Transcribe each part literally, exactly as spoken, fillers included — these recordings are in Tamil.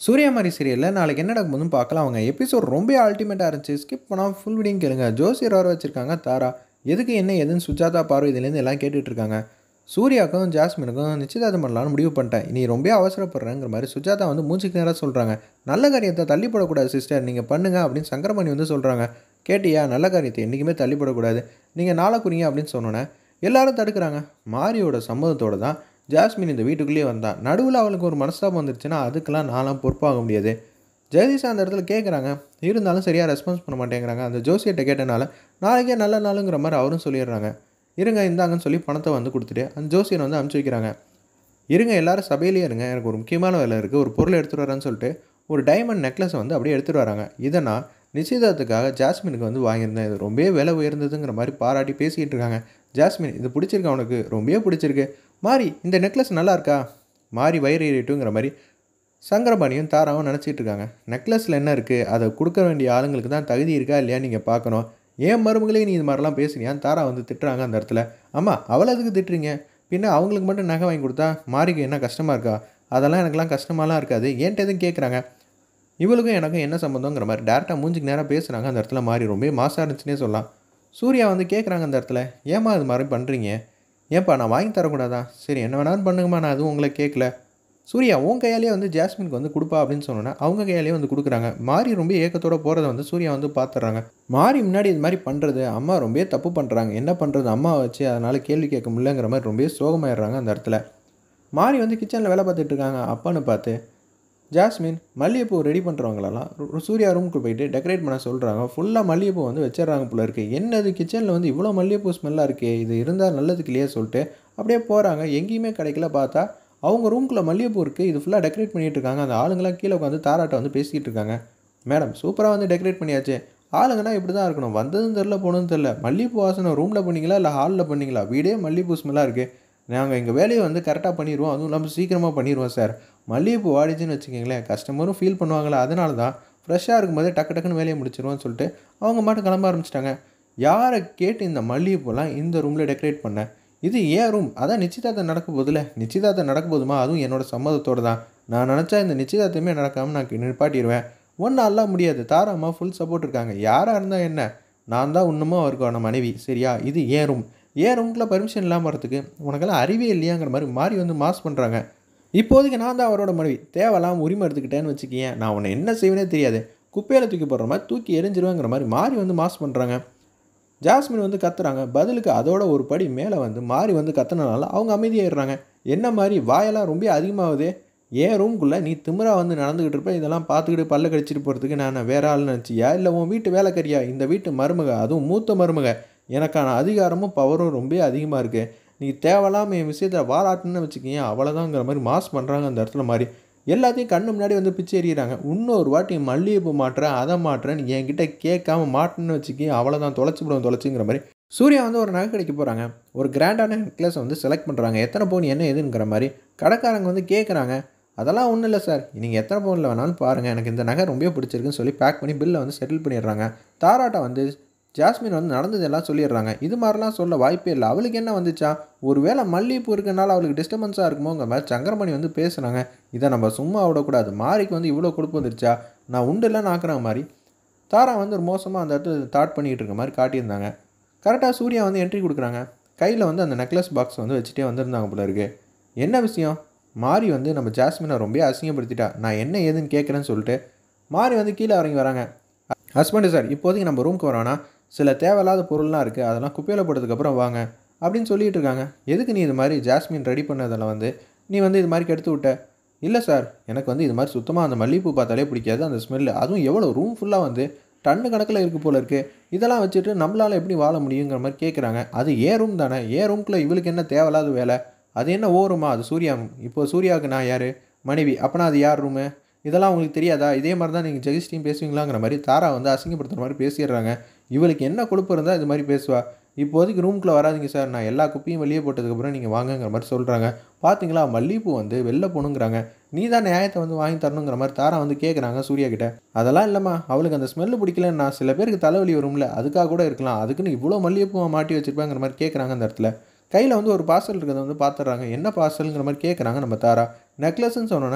சூர்யா மாரி சீரியல்ல நாளைக்கு என்ன நடக்க போகுதுன்னு பார்க்கலாம். அவங்க எபிசோட் ரொம்ப அல்டிமேட்டா இருந்துச்சு. ஸ்கிப் பண்ணாம ஃபுல் வீடியோவும் கேளுங்க. ஜோசியர் வர வச்சிருக்காங்க தாரா. எதுக்கு என்ன ஏதுன்னு சுஜாதா, பார்வதி இதுலேருந்து எல்லாம் கேட்டுட்டு இருக்காங்க. சூர்யாவுக்கும் ஜாஸ்மினுக்கும் நிச்சயதார்த்தம் பண்ணலாம்னு முடிவு பண்ணிட்டேன். நீ ரொம்ப அவசரப்படுறேங்கிற மாதிரி சுஜாதா வந்து மூச்சுக்கு நேராக சொல்கிறாங்க. நல்ல காரியத்தை தள்ளிப்படக்கூடாது சிஸ்டர், நீங்கள் பண்ணுங்க அப்படின்னு சங்கரமணி வந்து சொல்கிறாங்க. கேட்டியா, நல்ல காரியத்தை என்றைக்குமே தள்ளிப்படக்கூடாது, நீங்கள் நாளை குறிங்க அப்படின்னு சொன்னோன்னே எல்லாரும் தடுக்கிறாங்க. மாரியோட சம்மதத்தோடு தான் ஜாஸ்மின் இந்த வீட்டுக்குள்ளேயே வந்தா. நடுவில் அவளுக்கு ஒரு மனஸ்தாபம் வந்துருச்சுன்னா அதுக்கெல்லாம் நான்லாம் பொறுப்பாக முடியாது. ஜெகதீஷா அந்த இடத்துல கேட்குறாங்க, இருந்தாலும் சரியாக ரெஸ்பான்ஸ் பண்ண மாட்டேங்கிறாங்க. அந்த ஜோசியர்கிட்ட கேட்டனால நாளைக்கே நல்ல நாளுங்கிற மாதிரி அவரும் சொல்லிடுறாங்க. இருங்க இந்தாங்கன்னு சொல்லி பணத்தை வந்து கொடுத்துட்டு அந்த ஜோசியரை வந்து அனுப்பிச்சி வைக்கிறாங்க. இருங்க எல்லாரும் சபையிலேயே இருங்க, எனக்கு ஒரு முக்கியமான வேலை இருக்குது, ஒரு பொருள் எடுத்துகிட்டு வரேன்னு சொல்லிட்டு ஒரு டைமண்ட் நெக்லஸை வந்து அப்படியே எடுத்துகிட்டு வராங்க. இதை நான் நிச்சயதார்த்தத்துக்காக ஜாஸ்மினுக்கு வந்து வாங்கியிருந்தேன், இது ரொம்பவே விலை உயர்ந்ததுங்கிற மாதிரி பாராட்டி பேசிக்கிட்டு இருக்காங்க. ஜாஸ்மின், இது பிடிச்சிருக்கு அவனுக்கு, ரொம்பவே பிடிச்சிருக்கு. மாறி, இந்த நெக்லஸ் நல்லா இருக்கா? மாறி வயிறு ஏறிட்டுங்கிற மாதிரி சங்கரபாணியும் தாராவும் நினச்சிட்டு இருக்காங்க. நெக்லஸில் என்ன இருக்குது, அதை கொடுக்க வேண்டிய ஆளுங்களுக்கு தான் தகுதி இருக்கா இல்லையா நீங்கள் பார்க்கணும். ஏன் மருமகளே நீ இது மாதிரிலாம் பேசுனியான்னு தாரா வந்து திட்டுறாங்க அந்த இடத்துல. ஆமாம், அவளை அதுக்கு திட்டுறீங்க, பின்ன அவங்களுக்கு மட்டும் நகை வாங்கி கொடுத்தா மாறிக்கு என்ன கஷ்டமாக இருக்கா? அதெல்லாம் எனக்குலாம் கஷ்டமாலாம் இருக்காது, ஏன்ட்டு எதுவும் கேட்குறாங்க. இவளுக்கும் எனக்கும் என்ன சம்மந்தங்கிற மாதிரி டேரெக்டாக மூஞ்சிக்கு நேராக பேசுகிறாங்க. அந்த இடத்துல மாறி ரொம்ப மாசாக இருந்துச்சுன்னே சொல்லலாம். சூர்யா வந்து கேட்குறாங்க அந்த இடத்துல, ஏமா இது மாதிரி பண்ணுறீங்க? ஏன்ப்பா நான் வாங்கி தரக்கூடாதா? சரி என்ன வேணாலும் பண்ணுங்கம்மா, நான் அதுவும் உங்களை கேட்கல. சூர்யா உன் கையாலேயே வந்து ஜாஸ்மினுக்கு வந்து கொடுப்பா அப்படின்னு சொன்னோன்னா அவங்க கையாலேயே வந்து கொடுக்குறாங்க. மாறி ரொம்ப ஏக்கத்தோடு போகிறத வந்து சூர்யா வந்து பார்த்துட்றாங்க. மாறி முன்னாடி இது மாதிரி பண்ணுறது அம்மா ரொம்ப தப்பு பண்ணுறாங்க, என்ன பண்ணுறது அம்மா வச்சு, அதனால் கேள்வி கேட்க முடியலங்கிற மாதிரி ரொம்ப சோகமாயிடுறாங்க அந்த இடத்துல. மாறி வந்து கிச்சனில் வேலை பார்த்துட்டு இருக்காங்க. அப்பான்னு பார்த்து ஜாஸ்மின் மல்லிகைப்பூ ரெடி பண்ணுறவங்களெல்லாம் சூர்யா ரூமுக்கு போயிட்டு டெக்கரேட் பண்ண சொல்கிறாங்க. ஃபுல்லாக மல்லிகைப்பூ வந்து வச்சிடறாங்க போல இருக்குது. என்னது கிச்சனில் வந்து இவ்வளோ மல்லிகைப்பூ ஸ்மெல்லாக இருக்குது, இது இருந்தால் நல்லதுக்கு இல்லையே சொல்லிட்டு அப்படியே போகிறாங்க. எங்கேயுமே கிடைக்கல. பார்த்தா அவங்க ரூம்குள்ளே மல்லிகைப்பூ இருக்குது, இது ஃபுல்லாக டெக்கரேட் பண்ணிகிட்டு இருக்காங்க. அந்த ஆளுங்களாம் கீழே உட்காந்து தாராட்ட வந்து பேசிக்கிட்டு இருக்காங்க. மேடம் சூப்பராக வந்து டெக்கரேட் பண்ணியாச்சு, ஆளுங்கன்னா இப்படி தான் இருக்கணும், வந்ததும் தெரில போனதும் தெரில. மல்லிகைப்பூ வாசனை ரூமில் பண்ணிங்களா இல்லை ஹாலில் பண்ணிங்களா? வீடே மல்லிகைப்பூ ஸ்மெல்லாக இருக்குது. நாங்கள் எங்கள் வேலையை வந்து கரெக்டாக பண்ணிடுவோம், அதுவும் இல்லாமல் சீக்கிரமாக பண்ணிடுவோம் சார். மல்லிகைப்பூ வாடிச்சுன்னு வச்சுக்கிங்களேன், கஸ்டமரும் ஃபீல் பண்ணுவாங்களா, அதனால தான் ஃப்ரெஷ்ஷாக இருக்கும்போதே டக்கு டக்குன்னு வேலையை முடிச்சிருவோன்னு சொல்லிட்டு அவங்க மட்டும் கிளம்ப ஆரம்பிச்சிட்டாங்க. யாரை கேட்டு இந்த மல்லிகைப்பூலாம் இந்த ரூமில் டெக்கரேட் பண்ணேன்? இது ஏன் ரூம், அதான் நிச்சயதார்த்தம் நடக்க போதில்ல, நிச்சயதார்த்தம் நடக்க போதுமா, அதுவும் என்னோட சம்மதத்தோடு தான். நான் நினச்சா இந்த நிச்சயதார்த்தமே நடக்காமல் நான் நிப்பாட்டிடுவேன். ஒன்றும் அல்ல முடியாது. தாராம்மா ஃபுல் சப்போர்ட் இருக்காங்க. யாராக இருந்தால் என்ன, நான் தான் இன்னமும் அவருக்கான மனைவி, சரியா? இது ஏன் ரூம், ஏன் ரூம்க்குள்ள பர்மிஷன் இல்லாமல் வரத்துக்கு உனக்கெல்லாம் அறிவே இல்லையாங்கிற மாதிரி மாறி வந்து மாஸ் பண்ணுறாங்க. இப்போதைக்கு நான் தான் அவரோட மனைவி, தேவையில்லாம உரிமை எடுத்துக்கிட்டேன்னு வச்சுக்கேன், நான் உன்னை என்ன செய்வேனே தெரியாது, குப்பையில் தூக்கி போடுற மாதிரி தூக்கி எரிஞ்சிருவேங்கிற மாதிரி மாறி வந்து மாஸ் பண்ணுறாங்க. ஜாஸ்மின் வந்து கத்துறாங்க. பதிலுக்கு அதோட ஒரு படி மேலே வந்து மாறி வந்து கத்துனனால அவங்க அமைதியாகிடுறாங்க. என்ன மாதிரி வாயெல்லாம் ரொம்ப அதிகமாகுது, ஏன் ரூம்குள்ளே நீ திமிரா வந்து நடந்துக்கிட்டு இருப்ப, இதெல்லாம் பார்த்துக்கிட்டு பல்ல கடிச்சிட்டு போகிறதுக்கு நான் வேற ஆள் நினச்சியா, இல்லை உன் வீட்டு வேலைக்காரியா, இந்த வீட்டு மருமக, அதுவும் மூத்த மருமக, எனக்கான அதிகாரமும் பவரும் ரொம்ப அதிகமாக இருக்குது, நீ தேவையில்லாமல் என் விஷயத்தில் வாராட்டுன்னு வச்சுக்கிங்க, அவ்வளோதாங்கிற மாதிரி மாஸ் பண்ணுறாங்க அந்த இடத்துல. மாதிரி எல்லாத்தையும் கண்ணு முன்னாடி வந்து பிச்சை எறிகிறாங்க. இன்னொரு வாட்டி மல்லிகைப்பூ மாட்டுறேன் அதை மாட்டுறேன்னு என்கிட்ட கேட்காம மாட்டுன்னு வச்சுக்கிங்க, அவ்வளோதான், தொலைச்சி விடுவோம் தொலைச்சிங்கிற மாதிரி. சூர்யா வந்து ஒரு நகை கடைக்கு போகிறாங்க. ஒரு கிராண்டான நெக்லஸை வந்து செலக்ட் பண்ணுறாங்க. எத்தனை பவுன் என்ன எதுங்கிற மாதிரி கடைக்காரங்க வந்து கேட்குறாங்க. அதெல்லாம் ஒன்றும் இல்லை சார், நீங்கள் எத்தனை பவுனில் வேணாலும் பாருங்கள், எனக்கு இந்த நகை ரொம்ப பிடிச்சிருக்குன்னு சொல்லி பேக் பண்ணி பில்லை வந்து செட்டில் பண்ணிடுறாங்க. தாராட்டா வந்து ஜாஸ்மின் வந்து நடந்ததெல்லாம் சொல்லிடுறாங்க. இது மாதிரிலாம் சொல்ல வாய்ப்பே இல்லை. அவளுக்கு என்ன வந்துச்சா, ஒரு வேளை மல்லிகைப்பூ இருக்கனால அவளுக்கு டிஸ்டர்பன்ஸாக இருக்குமோங்கிற மாதிரி சங்கரமணி வந்து பேசுகிறாங்க. இதை நம்ம சும்மா விடக்கூடாது, மாறிக்கு வந்து இவ்வளோ கொடுப்பு வந்துருச்சா, நான் உண்டு இல்லைன்னு ஆக்குற மாதிரி தாரா வந்து ஒரு மோசமாக அந்த இடத்துல தாட் பண்ணிகிட்டு இருக்க மாதிரி காட்டியிருந்தாங்க. கரெக்டாக சூர்யா வந்து என்ட்ரி கொடுக்குறாங்க. கையில் வந்து அந்த நெக்லஸ் பாக்ஸ் வந்து வச்சுட்டே வந்திருந்தாங்க போல இருக்குது. என்ன விஷயம், மாறி வந்து நம்ம ஜாஸ்மினை ரொம்ப அசிங்கப்படுத்திட்டா, நான் என்ன ஏதுன்னு கேட்குறேன்னு சொல்லிட்டு மாறி வந்து கீழே இறங்கி வராங்க. ஹஸ்பண்டு சார், இப்போதைக்கு நம்ம ரூமுக்கு வரோன்னா சில தேவையில்லாத பொருள்லாம் இருக்குது, அதெல்லாம் குப்பையில் போட்டதுக்கப்புறம் வாங்க அப்படின்னு சொல்லிகிட்டு இருக்காங்க. எதுக்கு நீ இது மாதிரி ஜாஸ்மின் ரெடி பண்ணதில் வந்து நீ வந்து இது மாதிரி கெடுத்து விட்ட? இல்லை சார், எனக்கு வந்து இது மாதிரி சுத்தமாக அந்த மல்லிகைப்பூ பார்த்தாலே பிடிக்காது, அந்த ஸ்மெல்லு, அதுவும் எவ்வளோ ரூம் ஃபுல்லாக வந்து டன்னு கணக்கில் இருக்குது போல இருக்குது, இதெல்லாம் வச்சுட்டு நம்மளால் எப்படி வாழ முடியுங்கிற மாதிரி கேட்குறாங்க. அது ஏன் ரூம் தானே, ஏன் ரூம்குள்ளே இவளுக்கு என்ன தேவையில்லாத வேலை, அது என்ன ஓ ரூமா, அது சூர்யா ரூம், இப்போது சூர்யாவுக்கு நான் யார், மனைவி, அப்போனா அது யார் ரூமு, இதெல்லாம் உங்களுக்கு தெரியாதா? இதே மாதிரி தான் நீங்கள் ஜெகஸ்டியும் பேசுவீங்களாங்கிற மாதிரி தாரா வந்து அசிங்கப்படுத்துகிற மாதிரி பேசிடுறாங்க. இவளுக்கு என்ன கொழுப்பு இருந்தால் இது மாதிரி பேசுவா. இப்போதைக்கு ரூம்குள்ளே வராதிங்க சார், நான் எல்லா குப்பையும் வெளியே போட்டதுக்கப்புறம் நீங்கள் வாங்குங்கிற மாதிரி சொல்கிறாங்க. பார்த்தீங்களா, மல்லிகைப்பூ வந்து வெளில போகணுங்கிறாங்க, நீ தான் நியாயத்தை வந்து வாங்கி தரணுங்கிற மாதிரி தாரா வந்து கேட்குறாங்க சூர்யா கிட்ட. அதெல்லாம் இல்லைம்மா, அவளுக்கு அந்த ஸ்மெல்லு பிடிக்கலன்னா, சில பேருக்கு தலைவலி வரும்ல, அதுக்காக கூட இருக்கலாம், அதுக்குன்னு இவ்வளோ மல்லிகைப்பூவை மாட்டி வச்சுருப்பாங்கிற மாதிரி கேட்குறாங்க. அந்த இடத்துல கையில் வந்து ஒரு பார்சல் இருக்கிறத வந்து பார்த்துட்றாங்க. என்ன பார்சலுங்கிற மாதிரி கேட்குறாங்க நம்ம தாரா. நெக்லஸ்ன்னு சொன்னோன்னே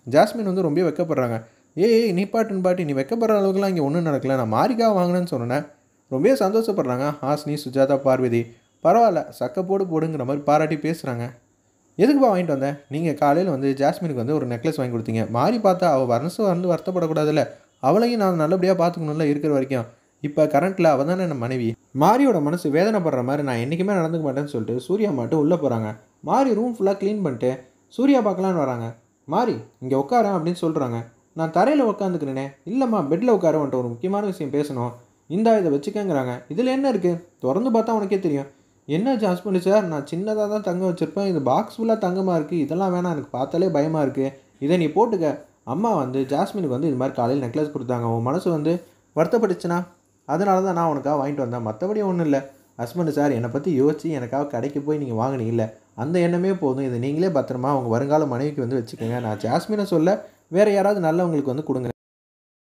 ஜாஸ்மின் வந்து ரொம்ப வெக்கப்படுறாங்க. ஏய் ஏய் நிப்பாட்டுன்னு பாட்டி, நீ வெக்கப்படுற அளவுக்குலாம் இங்கே ஒன்றும் நடக்கல, நான் மாரிக்காக வாங்கினேன்னு சொன்னேன். ரொம்பவே சந்தோஷப்படுறாங்க ஹாசினி, சுஜாதா, பார்வதி. பரவாயில்ல சக்க போடு போடுங்கிற மாதிரி பாராட்டி பேசுகிறாங்க. எதுக்குப்பா வாங்கிட்டு வந்தேன்? நீங்கள் காலையில் வந்து ஜாஸ்மினுக்கு வந்து ஒரு நெக்லஸ் வாங்கி கொடுத்தீங்க. மாறி பார்த்தா அவள் மனசு வந்து வருத்தப்படக்கூடாதுல்ல, அவளையும் நான் நல்லபடியாக பார்த்துக்கணும்ல இருக்கிற வரைக்கும். இப்போ கரண்ட்டில் அவள் தானே என் மனைவி. மாரியோட மனசு வேதனைப்படுற மாதிரி நான் என்றைக்குமே நடந்துக்க மாட்டேன்னு சொல்லிட்டு சூர்யா மட்டும் உள்ளே போகிறாங்க. மாறி ரூம் ஃபுல்லாக க்ளீன் பண்ணிட்டு சூர்யா பார்க்கலான்னு வராங்க. மாறி இங்கே உட்காரேன் அப்படின்னு சொல்கிறாங்க. நான் தரையில் உட்காந்துக்கிறேனே. இல்லைம்மா பெட்டில் உட்கார வந்துட்டு ஒரு முக்கியமான விஷயம் பேசணும். இந்தா இதை வச்சுக்கங்கிறாங்க. இதில் என்ன இருக்குது? திறந்து பார்த்தா உனக்கே தெரியும். என்ன ஹஸ்பண்ட் சார், நான் சின்னதாக தான் தங்கம் வச்சுருப்பேன், இது பாக்ஸ் ஃபுல்லாக தங்கமாக இருக்குது, இதெல்லாம் வேணாம், எனக்கு பார்த்தாலே பயமாக இருக்குது, இதை நீ போட்டுக்க. அம்மா வந்து ஜாஸ்மினுக்கு வந்து இது மாதிரி காலையில் நெக்லஸ் கொடுத்தாங்க, உன் மனசு வந்து வருத்தப்பட்டுச்சுன்னா அதனால தான் நான் உனக்காக வாங்கிட்டு வந்தேன், மற்றபடி ஒன்றும் இல்லை. ஹஸ்பண்ட் சார் என்னை பற்றி யோசிச்சு எனக்காக கடைக்கு போய் நீங்கள் வாங்கினீங்க இல்லை, அந்த எண்ணமே போதும், இதை நீங்களே பத்திரமா உங்கள் வருங்கால மனைவிக்கு வந்து வச்சுக்கோங்க. நான் ஜாஸ்மினை சொல்ல வேறு யாராவது நல்லவங்களுக்கு வந்து கொடுங்க.